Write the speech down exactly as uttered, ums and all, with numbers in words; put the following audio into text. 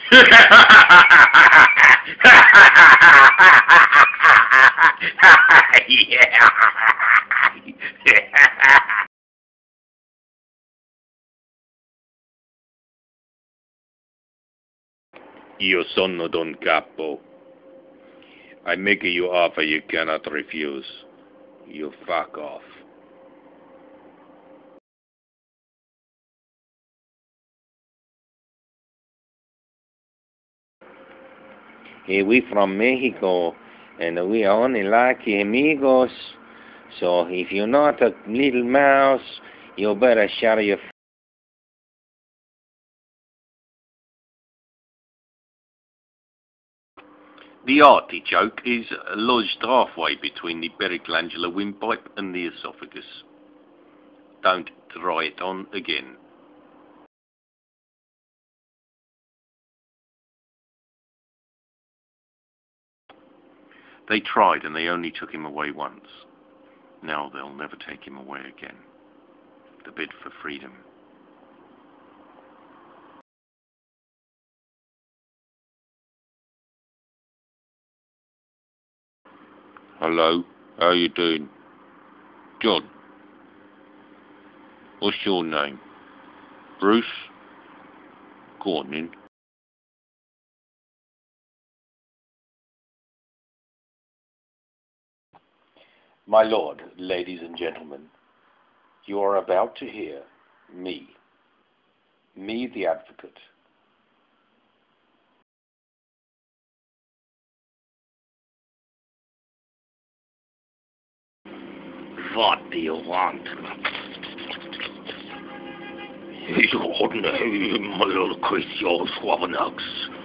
Yeah. Io sono Don Capo. I make you offer you cannot refuse. You fuck off. Hey, we from Mexico, and we only like amigos. So if you're not a little mouse, you better shut your. The artichoke is lodged halfway between the periglandular windpipe and the esophagus. Don't try it on again. They tried and they only took him away once. Now they'll never take him away again. The bid for freedom. Hello, how you doing? John. What's your name? Bruce? Go on then. My lord, ladies and gentlemen, you are about to hear me, me the advocate. What do you want? Your name, my little Christian Swabanax.